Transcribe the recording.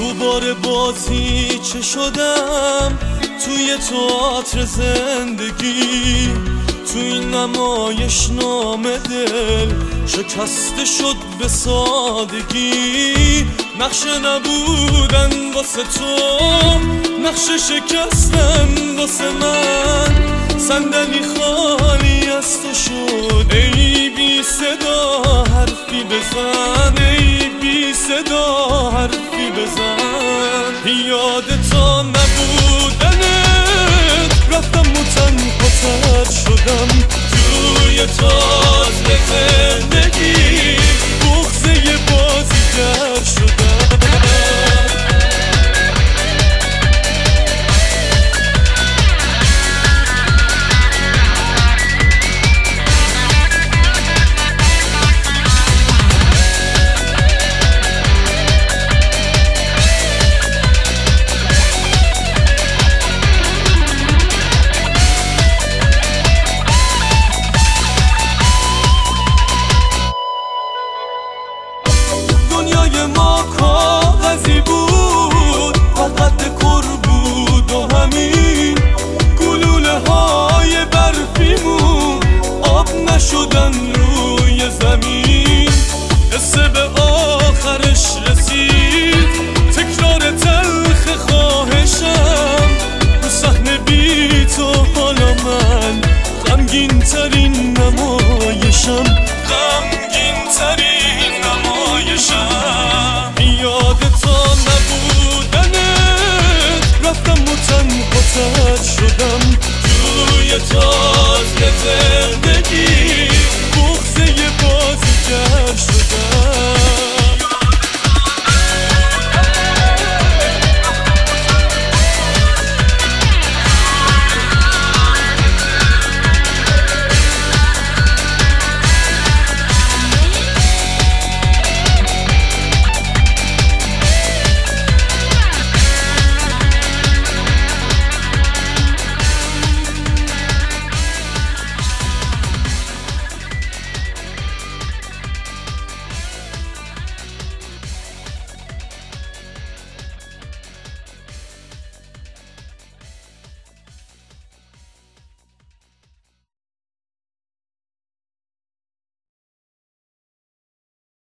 تو بار بازی چه شدم توی تئاتر زندگی، تو این نمایش نام دل شکسته شد به سادگی. نقشه نبودن واسه تو، نقشه شکستن واسه من، صندلی خالی از تو شد. ای بی صدا حرفی بزن، ای بی صدا حرفی بزن. یاد تا نبودنت رفتم و تنها شدم توی تئاتر زندگی، بغضه بازیگر شدم. دنیای ما کاغذی بود، فقط دکور بود و همین. گلوله های برفیمون آب نشدن روی زمین.